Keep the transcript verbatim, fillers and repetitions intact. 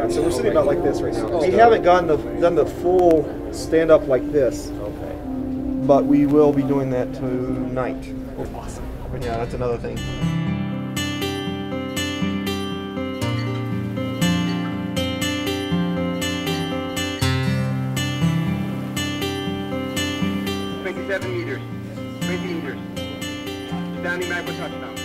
Yeah, so we're sitting about like this right now. Oh, We okay. haven't gone the, done the full stand up like this, Okay. but we will be doing that tonight. Awesome. Yeah, that's another thing. twenty-seven meters. twenty meters. Standing back for touchdown.